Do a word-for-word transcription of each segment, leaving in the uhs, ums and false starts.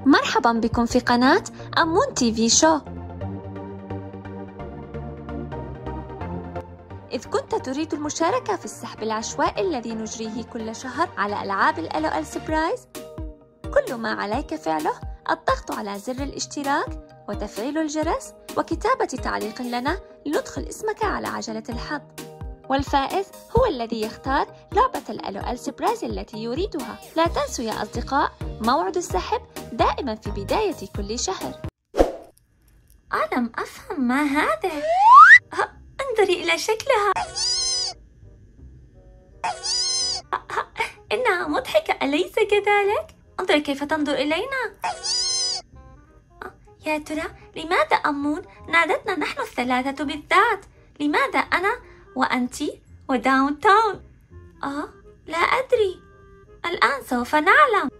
مرحبا بكم في قناة أمون تي في شو. إذ كنت تريد المشاركة في السحب العشوائي الذي نجريه كل شهر على ألعاب ال إل أو إل سبرايز، كل ما عليك فعله الضغط على زر الاشتراك وتفعيل الجرس وكتابة تعليق لنا لندخل اسمك على عجلة الحظ، والفائز هو الذي يختار لعبة ال إل أو إل سبرايز التي يريدها. لا تنسوا يا أصدقاء موعد السحب دائما في بداية كل شهر. ألم أفهم ما هذا؟ انظري إلى شكلها، إنها مضحكة أليس كذلك؟ انظري كيف تنظر إلينا. يا ترى لماذا أمون نادتنا نحن الثلاثة بالذات؟ لماذا أنا وأنتي وداون تاون؟ آه لا أدري، الآن سوف نعلم.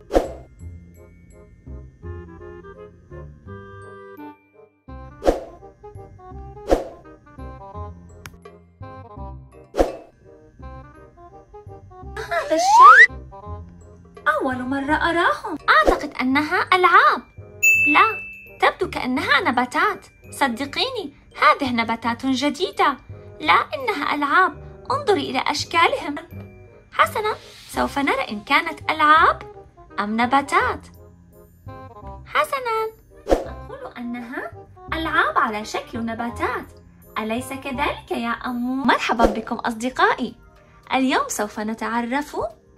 هذا الشيء أول مرة أراهم. أعتقد أنها ألعاب. لا، تبدو كأنها نباتات. صدقيني هذه نباتات جديدة. لا، إنها ألعاب. انظري إلى أشكالهم. حسنا، سوف نرى إن كانت ألعاب أم نباتات. حسنا، أقول أنها ألعاب على شكل نباتات، أليس كذلك يا أمو؟ مرحبا بكم أصدقائي. اليوم سوف نتعرف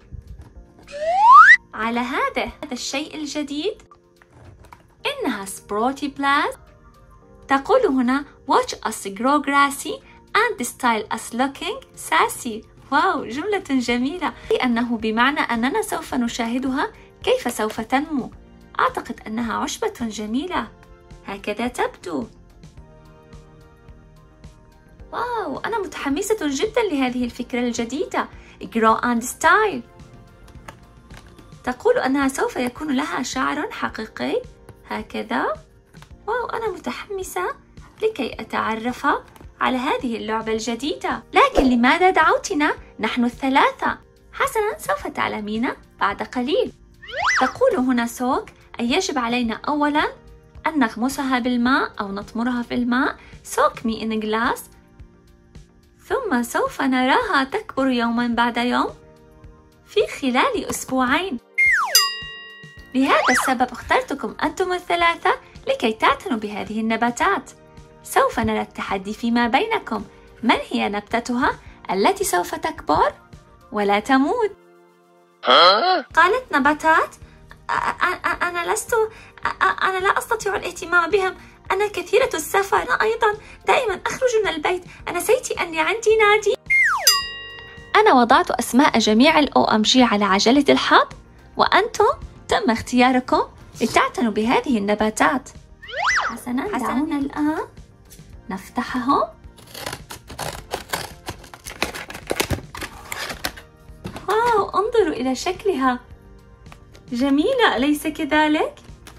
على هذا هذا الشيء الجديد. إنها سبروتي بلاز. تقول هنا watch us grow grassy and style us looking sassy. واو، جملة جميلة، لأنه بمعنى أننا سوف نشاهدها كيف سوف تنمو. أعتقد أنها عشبة جميلة، هكذا تبدو. واو، أنا متحمسة جدا لهذه الفكرة الجديدة grow and style. تقول أنها سوف يكون لها شعر حقيقي هكذا. واو، أنا متحمسة لكي أتعرف على هذه اللعبة الجديدة. لكن لماذا دعوتنا نحن الثلاثة؟ حسنا، سوف تعلمين بعد قليل. تقول هنا soak، أي يجب علينا أولا أن نغمسها بالماء أو نطمرها في الماء. soak me in glass. ثم سوف نراها تكبر يوما بعد يوم في خلال أسبوعين. لهذا السبب اخترتكم أنتم الثلاثة لكي تعتنوا بهذه النباتات. سوف نرى التحدي فيما بينكم. من هي نبتتها التي سوف تكبر ولا تموت؟ قالت نباتات. أنا لست أنا لا أستطيع الاهتمام بهم. أنا كثيرة السفر. أنا أيضا دائما أخرج من البيت. نسيت أني عندي نادي. أنا وضعت أسماء جميع ال أو إم جي على عجلة الحظ، وأنتم تم اختياركم لتعتنوا بهذه النباتات. حسنا، دعونا الآن نفتحهم. واو، انظروا إلى شكلها، جميلة أليس كذلك؟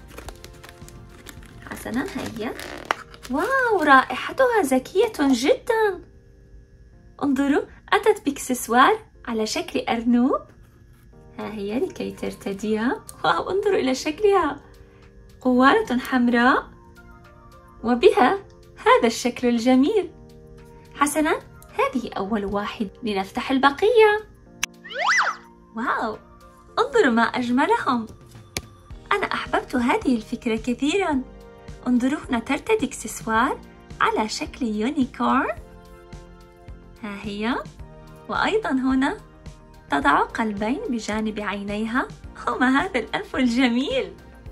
حسنا، هيا. واو، رائحتها زكية جدا. انظروا، أتت باكسسوار على شكل أرنوب. ها هي لكي ترتديها. واو، انظروا إلى شكلها، قوارة حمراء وبها هذا الشكل الجميل. حسنا، هذه أول واحد، لنفتح البقية. واو، انظروا ما أجملهم. أنا أحببت هذه الفكرة كثيرا. انظروا هنا ترتدي اكسسوار على شكل يونيكورن. ها هي، وأيضا هنا تضع قلبين بجانب عينيها. وما هذا الأنف الجميل.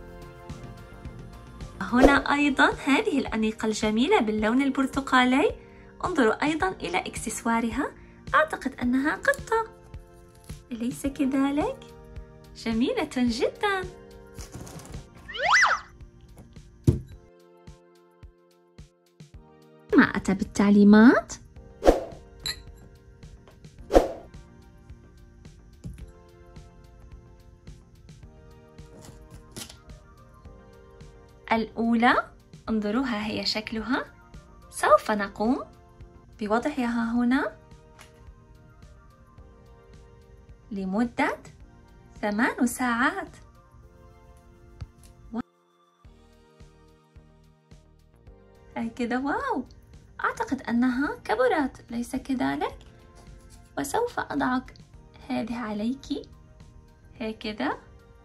هنا أيضا هذه الأنيقة الجميلة باللون البرتقالي. انظروا أيضا إلى إكسسوارها. أعتقد أنها قطة، أليس كذلك؟ جميلة جدا. ما أتى بالتعليمات. الأولى، انظروا ها هي شكلها. سوف نقوم بوضعها هنا لمدة ثمان ساعات. هكذا. واو، أعتقد أنها كبرت، ليس كذلك؟ وسوف أضع هذه عليك هكذا.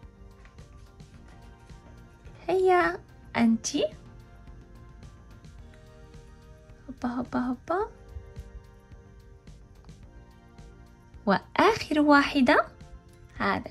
هيا أنت. هبا هبا هبا. وآخر واحدة هذا.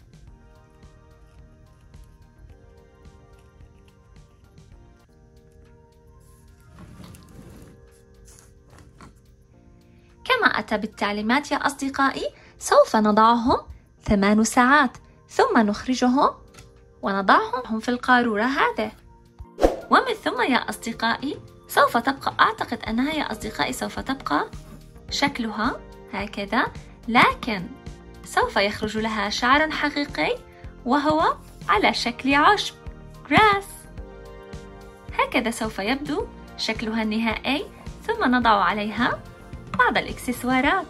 كما أتى بالتعليمات يا أصدقائي، سوف نضعهم ثمان ساعات ثم نخرجهم ونضعهم في القارورة هذا. ومن ثم يا أصدقائي سوف تبقى، أعتقد أنها يا أصدقائي سوف تبقى شكلها هكذا، لكن سوف يخرج لها شعر حقيقي وهو على شكل عشب grass. هكذا سوف يبدو شكلها النهائي، ثم نضع عليها بعض الإكسسوارات.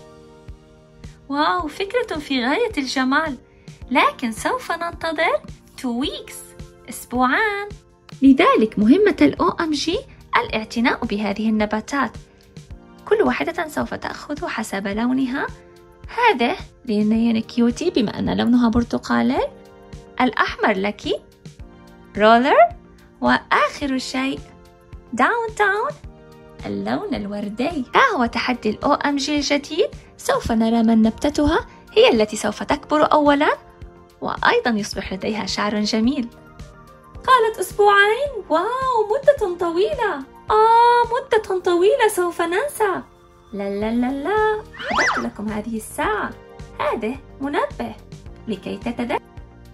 واو، فكرة في غاية الجمال، لكن سوف ننتظر two weeks أسبوعان. لذلك مهمة ال أو إم جي الاعتناء بهذه النباتات، كل واحدة سوف تأخذ حسب لونها. هذا لنيان كيوتي بما أن لونها برتقالي، الأحمر لك رولر، وآخر شيء داون تاون اللون الوردي. ها هو تحدي ال أو إم جي الجديد، سوف نرى من نبتتها هي التي سوف تكبر أولا وأيضا يصبح لديها شعر جميل. قالت أسبوعين، واو مدة طويلة. آه مدة طويلة سوف ننسى. لا لا لا لا، أحضرت لكم هذه الساعة، هذه منبه لكي تتذكر.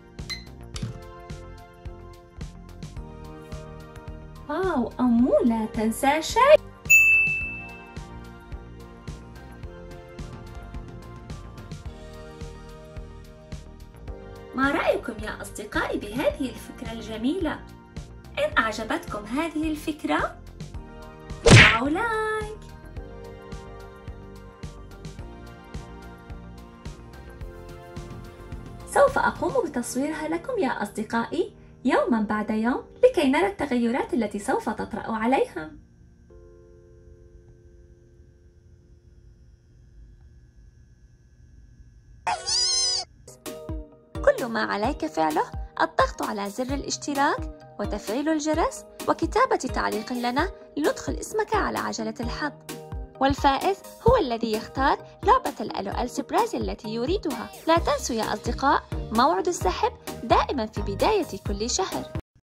واو أمو لا تنسى شيء. ما رأيكم يا أصدقائي بهذه الفكرة الجميلة؟ إن أعجبتكم هذه الفكرة ضعوا لايك. سوف أقوم بتصويرها لكم يا أصدقائي يوما بعد يوم لكي نرى التغيرات التي سوف تطرأ عليها. كل ما عليك فعله الضغط على زر الاشتراك وتفعيل الجرس وكتابة تعليق لنا لندخل اسمك على عجلة الحظ، والفائز هو الذي يختار لعبة الألو سبرايز التي يريدها. لا تنسوا يا أصدقاء، موعد السحب دائما في بداية كل شهر.